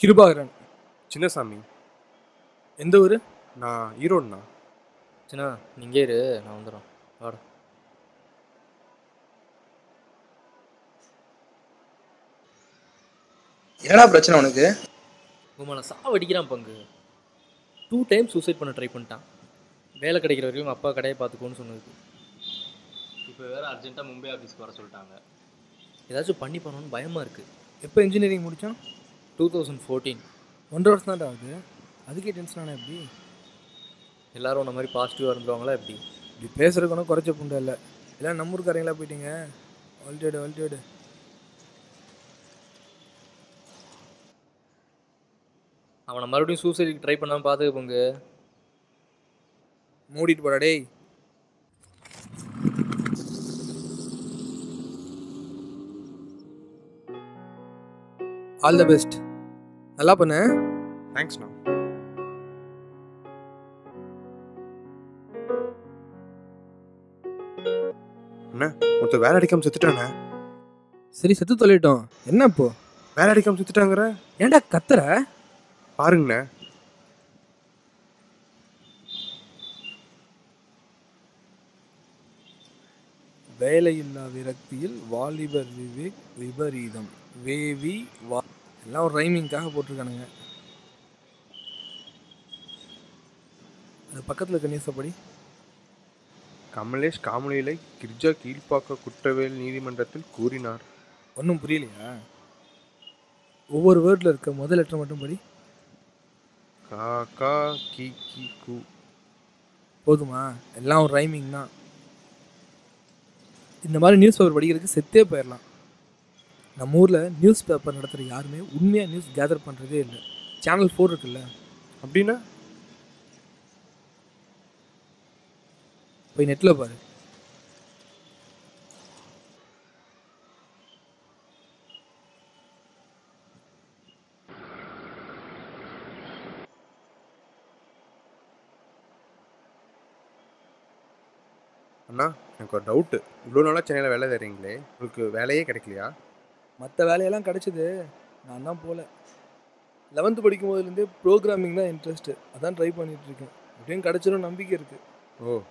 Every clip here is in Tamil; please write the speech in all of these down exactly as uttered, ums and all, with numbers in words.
கிருபாகரன். சின்னசாமி. எந்த ஊர்? நான் ஈரோடுண்ணா. சின்ன நீங்கள் இரு, நான் வந்துடுறேன். வாடா. என்னடா பிரச்சனை உனக்கு? உங்களை சாவடிக்கிறான் பங்கு. டூ டைம் சூசைட் பண்ண ட்ரை பண்ணிட்டான். வேலை கிடைக்கிற வரைக்கும் உங்கள் அப்பா கடையை பார்த்துக்கோன்னு சொன்னது. இப்போ வேறு அர்ஜென்ட்டாக மும்பை ஆஃபீஸ்க்கு வர சொல்லிட்டாங்க. ஏதாச்சும் பண்ணி பண்ணணும்னு பயமாக இருக்குது. எப்போ இன்ஜினியரிங் முடித்தான்? Two thousand fourteen. ஒன்றரை வருஷம் தான்டா ஆகுது. அதுக்கே டென்ஷன் ஆனால் எப்படி? எல்லோரும் உன்ன மாதிரி பாசிட்டிவாக இருந்துருவாங்களா எப்படி? இப்படி பேசுகிறதுக்கு ஒன்றும் குறைச்ச புண்டை இல்லை. எல்லாம் நம்ம ஊருக்காரங்களா போயிட்டீங்க. ஆல்டேடு ஆல்டேடு அவனை மறுபடியும் சூசைடுக்கு ட்ரை பண்ணாமல் பார்த்துக்க பங்கு. மூடிட்டு போடா டேய். All the best. நல்லா பண்ணு. தேங்க்ஸ்ண்ணா. அண்ணா ஒருத்தர் வேலை அடிக்காமல் செத்துட்டானே. சரி செத்து தொலைட்டோம். என்ன இப்போ? வேலை அடிக்காமல் செத்துட்டாங்கிற? ஏன்டா கத்துற? பாருங்கண்ணே. வேலையில்லா விரக்தியில் வாலிபர் விவேக் விபரீதம் வேவி வா எல்லாம் ஒரு ரைமிங்காக போட்டிருக்கானுங்க. அது பக்கத்தில் இருக்க நியூஸப்படி கமலேஷ் காமலிலை கிர்ஜா கீழ்ப்பாக்க குற்றவியல் நீதிமன்றத்தில் கூறினார். ஒன்றும் புரியலையா? ஒவ்வொரு வேர்டில் இருக்க முதல் லெட்டர் மட்டும் படி. கா கா கி கி கு. போதுமா? எல்லாம் ஒரு ரைமிங் தான். இந்த மாதிரி நியூஸ் பேப்பர் படிக்கிறதுக்கு செத்தே போயிடலாம். நம்ம ஊரில் நியூஸ் பேப்பர் நடத்துகிற யாருமே உண்மையாக நியூஸ் கேதர் பண்ணுறதே இல்லை. சேனல் ஃபோர் இருக்குல்ல, அப்படின்னா போய் நெட்டில் பாரு. அண்ணா எனக்கு ஒரு டவுட்டு. இவ்வளோ நாளாக சென்னையில் வேலை தரீங்களே, உங்களுக்கு வேலையே கிடைக்கலையா? மற்ற வேலையெல்லாம் கிடச்சிது, நான் தான் போகல. லெவன்த்து படிக்கும் போதுலேருந்தே ப்ரோக்ராமிங் தான் இன்ட்ரெஸ்ட்டு. அதான் ட்ரை பண்ணிகிட்ருக்கேன். எப்படியும் கிடச்சிடும் நம்பிக்கை இருக்குது. ஓ,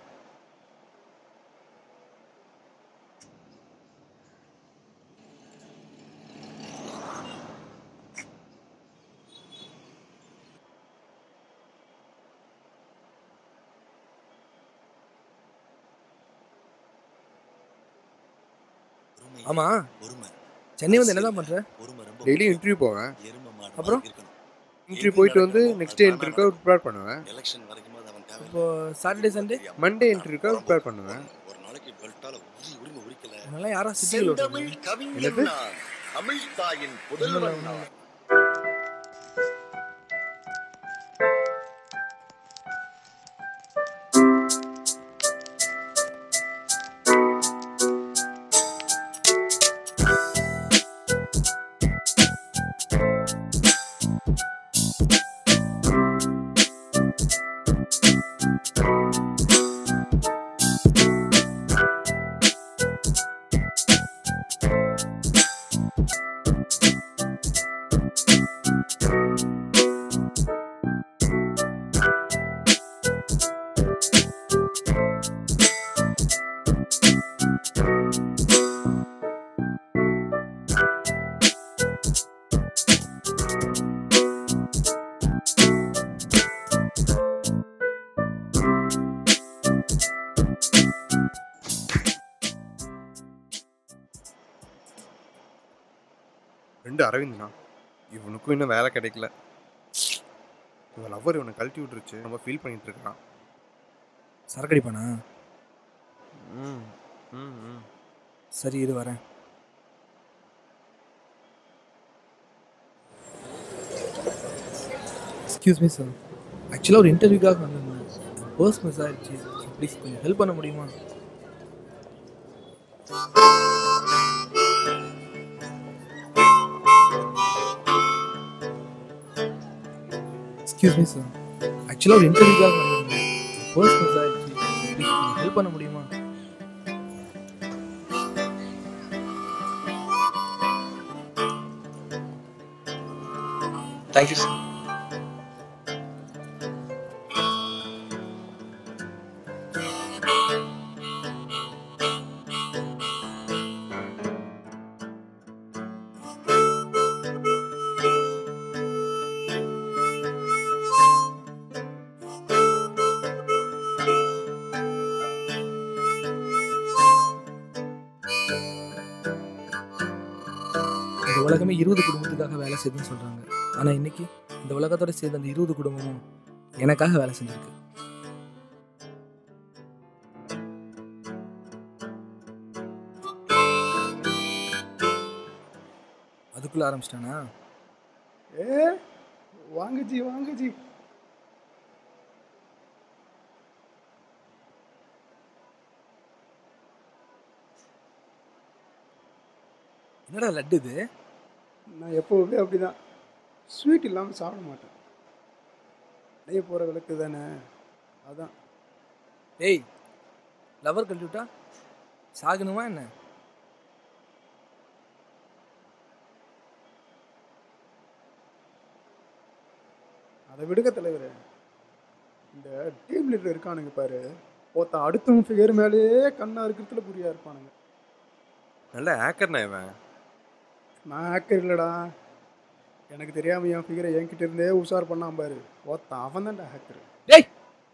ஆமாம், சென்னை வந்து என்ன தான் பண்ணுற? டெய்லி இன்டர்வியூ போவேன். அப்புறம் இன்டர்வியூ போயிட்டு வந்து நெக்ஸ்ட் டே இன்டர்வியூக்காக ப்ரிப்பேர் பண்ணுவேன். இப்போது சாட்டர்டே சண்டே மண்டே இன்டர்வியூக்காக ப்ரிப்பேர் பண்ணுவேன். அதெல்லாம் யாரா சிட்டியில் என்னது? ரெண்டு அரவிந்த்ண்ணா, இவனுக்கும் இன்னும் வேலை கிடைக்கல. இவன் லவ்வர் இவனை கழட்டி விட்டுருச்சு. ரொம்ப ஃபீல் பண்ணிட்டு இருக்கான். சரக்கடிப்பானா? ம் ம் ம் சரி இரு வரேன். எக்ஸ்கியூஸ் மீ சார், ஆக்சுவலாக ஒரு இன்டர்வியூக்காக வந்திருந்தேன். பர்ஸ் மிஸ் ஆகிடுச்சு. ப்ளீஸ் கொஞ்சம் ஹெல்ப் பண்ண முடியுமா? எக்ஸ்கியூஸ் மீ சார், ஆக்சுவலாக ஒரு இன்டர்வியூக்காக வந்திருந்தேன். பர்ஸ் மிஸ் ஆகிடுச்சு. ப்ளீஸ் கொஞ்சம் ஹெல்ப் பண்ண முடியுமா? Thank you sir. இந்த உலகமே இருபது குடும்பத்துக்காக வேலை செய்யுதுன்னு சொல்கிறாங்க. ஆனால் இன்னைக்கு இந்த உலகத்தோட சேர்ந்து அந்த இருபது குடும்பமும் எனக்காக வேலை செஞ்சுருக்கு. அதுக்குள்ளே ஆரம்பிச்சிட்டானா? ஏ வாங்க ஜி வாங்க ஜி. என்னடா லட்டு இது? நான் எப்போவுமே அப்படிதான், ஸ்வீட் இல்லாமல் சாப்பிட மாட்டேன். அடைய போகிற விளக்கு தானே, அதான். ஏய், லவர் கல்விட்டா சாகணுமா என்ன? அதை விடுக்க தலைவர். இந்த டீம் லீடர் இருக்கானுங்க பாரு, ஒருத்தன் அடுத்தவங்க ஃபிகர் மேலேயே கண்ணா இருக்கிறதுல புரியா இருப்பானுங்க. நல்ல ஹேக்கர்ண்ணா இவன். நான் ஹேக்கர் இல்லைடா, எனக்கு தெரியாம என் ஃபிகரை என்கிட்ட இருந்தே உஷார் பண்ணாம பாரு, ஒருத்தன் அவன் தான்டா ஹேக்கர். டேய்,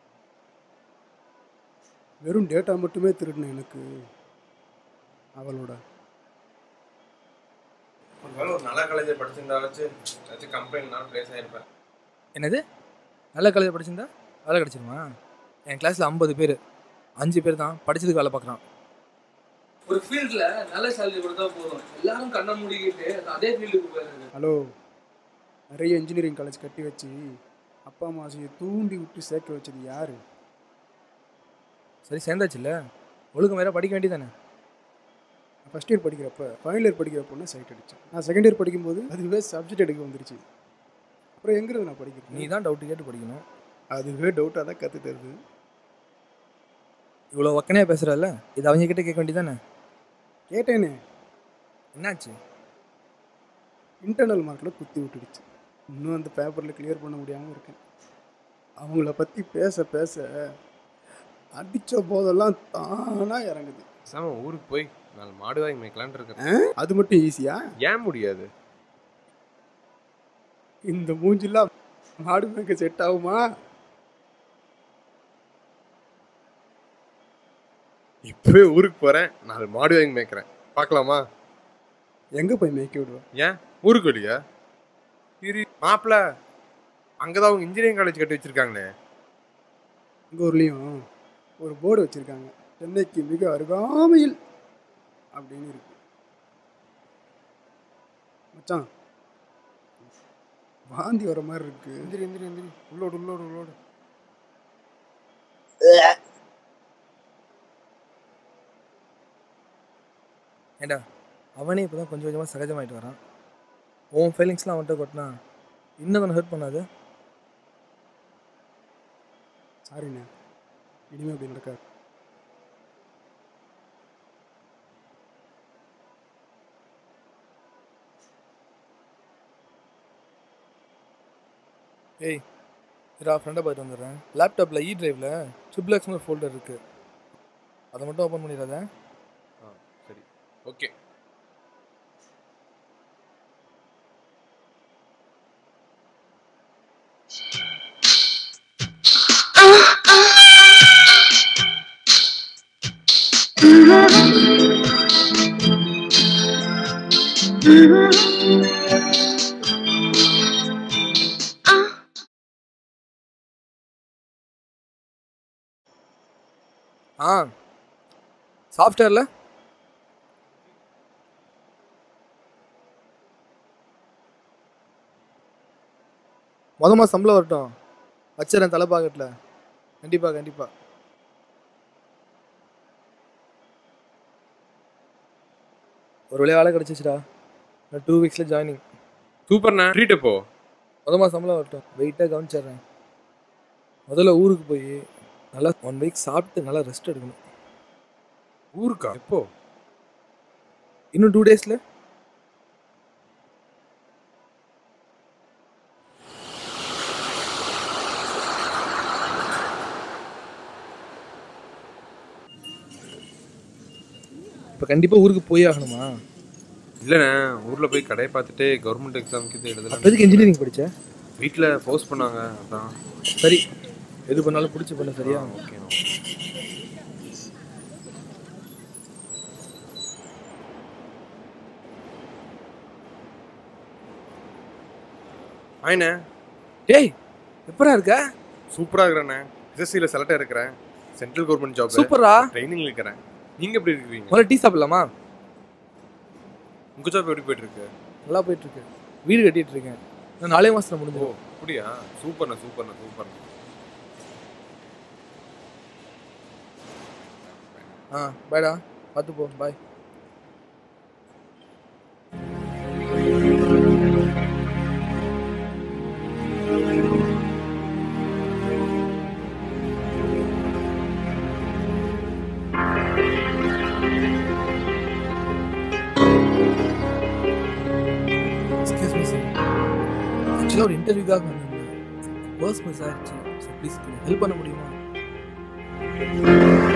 வெறும் டேட்டா மட்டுமே திருடினேன் எனக்கு அவளோட. ஒருவேளை ஒரு நல்ல காலேஜை படிச்சிருந்தா வச்சு ஏதாச்சும் கம்பெனினாலும் ப்ளேஸ் ஆகிருப்பேன். என்னது? நல்ல காலேஜ் படிச்சிருந்தா வேலை கிடச்சிருமா? என் கிளாஸில் ஐம்பது பேர், அஞ்சு பேர் தான் படித்ததுக்கு வேலை பார்க்குறான். ஒரு ஃபீல்டில் நல்ல சேலரி கொடுத்தா போதும், எல்லாரும் கண்ணை மூடிக்கிட்டு அதே ஃபீல்டுக்கு போயிருது. ஹலோ, நிறைய இன்ஜினியரிங் காலேஜ் கட்டி வச்சு அப்பா அம்மா ஆசையை தூண்டி விட்டு சேர்க்க வச்சது யாரு? சரி, சேர்ந்தாச்சு இல்லை, ஒழுங்கு வேற படிக்க வேண்டியதானே. ஃபஸ்ட் இயர் படிக்கிறப்ப ஃபைனல் இயர் படிக்கிறப்போன்னு சைட் அடித்தேன். நான் செகண்ட் இயர் படிக்கும்போது அதுவே சப்ஜெக்ட் எடுக்க வந்துருச்சு. அப்புறம் எங்கிறது நான் படிக்கிறேன்? நீ தான் டவுட்டு கேட்டு படிக்கணும். அதுவே டவுட்டாக தான் கற்று தருது. இவ்வளோ ஒக்கனையாக பேசுகிறல்ல, இது அவங்க கிட்டே கேட்க வேண்டியதானே. கேட்டேனே, என்னாச்சு? இன்டர்னல் மார்க்கில் குத்தி விட்டுடுச்சு. இன்னும் அந்த பேப்பரில் கிளியர் பண்ண முடியாமல் இருக்கேன். அவங்கள பற்றி பேச பேச அடித்த போதெல்லாம் தானாக இறங்குது. சாம ஊருக்கு போய் நாலு மாடு வாங்கி மேய்க்கலான் இருக்கேன். அது மட்டும் ஈஸியா? ஏன் முடியாது? இந்த மூஞ்சிலாம் மாடு மேய்க்க செட் ஆகுமா? இப்பவே ஊருக்கு போறேன், நாலு மாடு வாங்கி மேய்க்கிறேன், பார்க்கலாமா? எங்கே போய் மேய்க்க விடுவேன்? ஏன் ஊருக்கு இல்லையா? சரி மாப்பிள்ள, அங்கதான் அவங்க இன்ஜினியரிங் காலேஜ் கட்டி வச்சிருக்காங்களே. எங்கள் ஊர்லேயும் ஒரு போர்டு வச்சுருக்காங்க, சென்னைக்கு மிக அருகாமையில் அப்படின்னு இருக்கு. மச்சான், வாந்தி வர மாதிரி இருக்கு. எந்திரி எந்திரி எந்திரி, உள்ளோடு உள்ளோடு உள்ளோடு. ஏண்டா, அவனே இப்போ தான் கொஞ்சம் கொஞ்சமாக சகஜமாயிட்டு வரான். உன் ஃபீலிங்ஸ்லாம் அவன்கிட்ட கொட்டினா இன்னும் தானே ஹர்ட் பண்ணாது. சாரிண்ணே, இனிமேல் அப்படி நடக்காது. ஏய், இரா ஃப்ரெண்டை பார்த்து வந்துடுறேன். லேப்டாப்பில் இ டிரைவில் ட்ரிபிள்எக்ஸ்னு ஒரு ஃபோல்டர் இருக்குது, அதை மட்டும் ஓப்பன் பண்ணிடாத. ஆ சரி, ஓகே. ஆ, சாஃப்ட்வேரில் மொதல் மாதம் சம்பளம் வரட்டும், வச்சிடறேன் தலை பாக்கெட்டில். கண்டிப்பாக கண்டிப்பாக. ஒரு வழியாக வேலை கிடச்சிச்சுடா. நான் டூ வீக்ஸில் ஜாயினிங். சூப்பர்ண்ணா, ட்ரீட் எப்போ? மொதல் மாதம் சம்பளம் வரட்டும், வெயிட்டாக கவனிச்சிட்றேன். முதல்ல ஊருக்கு போய் நல்லா ஒன் வீக் சாப்பிட்டு நல்லா ரெஸ்ட் எடுக்கணும். ஊருக்கா? எப்போ? இன்னும் டூ டேஸில். இப்போ கண்டிப்பாக ஊருக்கு போய் ஆகணுமா? இல்லைண்ணே, ஊரில் போய் கடையை பார்த்துட்டு கவர்மெண்ட் எக்ஸாமுக்கு இது எழுதலாம். எதுக்கு இன்ஜினியரிங் படித்த? வீட்டில் ஃபோர்ஸ் பண்ணாங்க, அதான். சரி, எது பண்ணாலும் பிடிச்சி பண்ண. சரியா? ஓகேண்ணா. ஆயிண்ணே. டேய், எப்படா இருக்க? சூப்பராக இருக்கிறேண்ணே. எஸ்எஸ்சியில் செலக்டாக இருக்கிறேன். Central government job. சூப்பரா. ட்ரைனிங்கில் இருக்கிறேன். நீங்கள் எப்படி இருக்கிறீங்க? முதல்ல டீ சாப்பிடலாமா? உங்கள் ஜாப் எப்படி போயிட்டுருக்கு? நல்லா போயிட்டுருக்கு. வீடு கட்டிகிட்டு இருக்கேன். நான் நாலே மாதத்தில் முடிஞ்சிடும். அப்படியா? சூப்பர்ண்ணா சூப்பர்ண்ணா சூப்பர்ண்ணா. ஆ, பாய்டா. பார்த்து போ. பாய். எக்ஸ்கியூஸ் மீ சார், ஆக்சுவலாக ஒரு இன்டர்வியூக்காக வந்திருந்தேன். பர்ஸ் மிஸ் ஆயிடுச்சு. ஸோ ப்ளீஸ் ஹெல்ப் பண்ண முடியுமா?